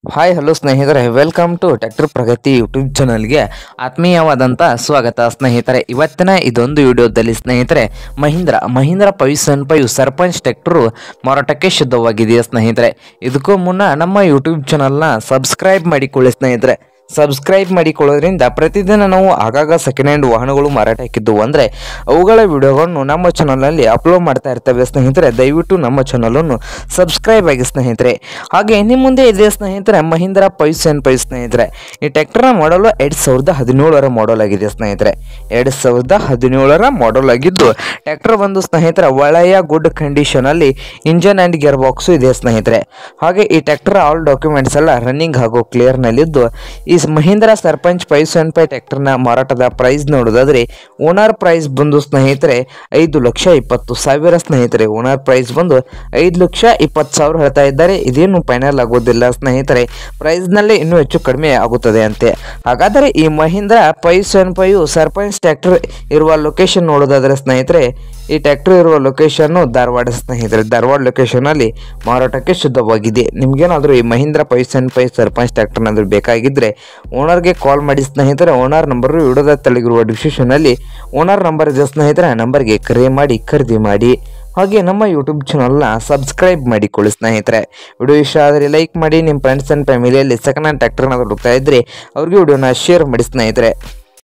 Hi hello ಸ್ನೇಹಿತರೆ, welcome to tractor Pragati YouTube ಚಾನಲ್ಗೆ ಆತ್ಮೀಯವಾದಂಥ ಸ್ವಾಗತ ಸ್ನೇಹಿತರೆ. ಇವತ್ತಿನ ಇದೊಂದು ವಿಡಿಯೋದಲ್ಲಿ ಸ್ನೇಹಿತರೆ ಮಹೀಂದ್ರ 575 ಸರ್ಪಂಚ್ ಟ್ರ್ಯಾಕ್ಟರು ಮಾರಾಟಕ್ಕೆ ಸಿದ್ಧವಾಗಿದೆಯಾ ಸ್ನೇಹಿತರೆ. ಇದಕ್ಕೂ ಮುನ್ನ ನಮ್ಮ ಯೂಟ್ಯೂಬ್ ಚಾನಲ್ನ ಸಬ್ಸ್ಕ್ರೈಬ್ ಮಾಡಿಕೊಳ್ಳಿ ಸ್ನೇಹಿತರೆ. ಸಬ್ಸ್ಕ್ರೈಬ್ ಮಾಡಿಕೊಳ್ಳೋದ್ರಿಂದ ಪ್ರತಿದಿನ ನಾವು ಆಗಾಗ ಸೆಕೆಂಡ್ ಹ್ಯಾಂಡ್ ವಾಹನಗಳು ಮಾರಾಟ ಹಾಕಿದ್ದವು ಅಂದರೆ ಅವುಗಳ ವಿಡಿಯೋಗಳನ್ನು ನಮ್ಮ ಚಾನಲ್ನಲ್ಲಿ ಅಪ್ಲೋಡ್ ಮಾಡ್ತಾ ಇರ್ತೇವೆ ಸ್ನೇಹಿತರೆ. ದಯವಿಟ್ಟು ನಮ್ಮ ಚಾನಲನ್ನು ಸಬ್ಸ್ಕ್ರೈಬ್ ಆಗಿ ಸ್ನೇಹಿತರೆ. ಹಾಗೆ ನಿಮ್ಮ ಮುಂದೆ ಇದೆ ಸ್ನೇಹಿತರೆ ಮಹೀಂದ್ರ 575 ಸ್ನೇಹಿತರೆ. ಈ ಟ್ರ್ಯಾಕ್ಟರ್ನ ಮಾಡಲು 2017ರ ಮಾಡಲ್ ಆಗಿದೆ ಸ್ನೇಹಿತರೆ. 2017ರ ಮಾಡಲ್ ಆಗಿದ್ದು ಟ್ರ್ಯಾಕ್ಟರ್ ಬಂದು ಸ್ನೇಹಿತರೆ ಒಳ್ಳೆಯ ಗುಡ್ ಕಂಡೀಷನಲ್ಲಿ ಇಂಜನ್ ಆ್ಯಂಡ್ ಗೇರ್ ಬಾಕ್ಸು ಇದೆ ಸ್ನೇಹಿತರೆ. ಹಾಗೆ ಈ ಟ್ರ್ಯಾಕ್ಟರ್ ಆಲ್ ಡಾಕ್ಯುಮೆಂಟ್ಸ್ ಎಲ್ಲ ರನ್ನಿಂಗ್ ಹಾಗೂ ಕ್ಲಿಯರ್ನಲ್ಲಿದ್ದು ಈ ಮಹೀಂದ್ರ ಸರ್ಪಂಚ್ 575 ಟ್ರ್ಯಾಕ್ಟರ್ನ ಮಾರಾಟದ ಪ್ರೈಸ್ ನೋಡೋದಾದರೆ ಓನರ್ ಪ್ರೈಸ್ ಬಂದು ಸ್ನೇಹಿತರೆ 5,20,000 ಸ್ನೇಹಿತರೆ. ಓನರ್ ಪ್ರೈಸ್ ಬಂದು 5,20,000 ಹೇಳ್ತಾ ಇದ್ದಾರೆ. ಇದೇನು ಫೈನಲ್ ಆಗೋದಿಲ್ಲ ಸ್ನೇಹಿತರೆ, ಪ್ರೈಸ್ನಲ್ಲಿ ಇನ್ನೂ ಹೆಚ್ಚು ಕಡಿಮೆ ಆಗುತ್ತದೆ ಅಂತೆ. ಹಾಗಾದರೆ ಈ ಮಹೀಂದ್ರ 575 ಸರ್ಪಂಚ್ ಟ್ರ್ಯಾಕ್ಟರ್ ಇರುವ ಲೊಕೇಶನ್ ನೋಡೋದಾದರೆ ಸ್ನೇಹಿತರೆ, ಈ ಟ್ರ್ಯಾಕ್ಟರ್ ಇರುವ ಲೊಕೇಶನ್ನು ಧಾರವಾಡ ಸ್ನೇಹಿತರೆ. ಧಾರವಾಡ ಲೊಕೇಶನಲ್ಲಿ ಮಾರಾಟಕ್ಕೆ ಶುದ್ಧವಾಗಿದೆ. ನಿಮಗೇನಾದರೂ ಈ ಮಹೀಂದ್ರ 575 ಸರ್ಪಂಚ್ ಟ್ರ್ಯಾಕ್ಟರ್ನಾದರೂ ಬೇಕಾಗಿದ್ದರೆ ಓನರ್ಗೆ ಕಾಲ್ ಮಾಡಿ ಸ್ನೇಹಿತರೆ. ಓನರ್ ನಂಬರು ವಿಡಿಯೋದ ತೆಳಗಿರುವ ಡಿಸ್ಕ್ರಿಪ್ಷನಲ್ಲಿ ಓನರ್ ನಂಬರ್ ಇದೆ ಸ್ನೇಹಿತರೆ. ಆ ನಂಬರ್ಗೆ ಕರೆ ಮಾಡಿ ಖರೀದಿ ಮಾಡಿ. ಹಾಗೆ ನಮ್ಮ ಯೂಟ್ಯೂಬ್ ಚಾನಲ್ನ ಸಬ್ಸ್ಕ್ರೈಬ್ ಮಾಡಿಕೊಳ್ಳಿ ಸ್ನೇಹಿತರೆ. ವಿಡಿಯೋ ಇಷ್ಟ ಆದರೆ ಲೈಕ್ ಮಾಡಿ. ನಿಮ್ಮ ಫ್ರೆಂಡ್ಸ್ ಆ್ಯಂಡ್ ಫ್ಯಾಮಿಲಿಯಲ್ಲಿ ಸೆಕೆಂಡ್ ಹ್ಯಾಂಡ್ ಟ್ರ್ಯಾಕ್ಟರ್ನಾದರೂ ಹುಡುಕ್ತಾ ಇದ್ದರೆ ಅವ್ರಿಗೆ ವಿಡಿಯೋನ ಶೇರ್ ಮಾಡಿ ಸ್ನೇಹಿತರೆ.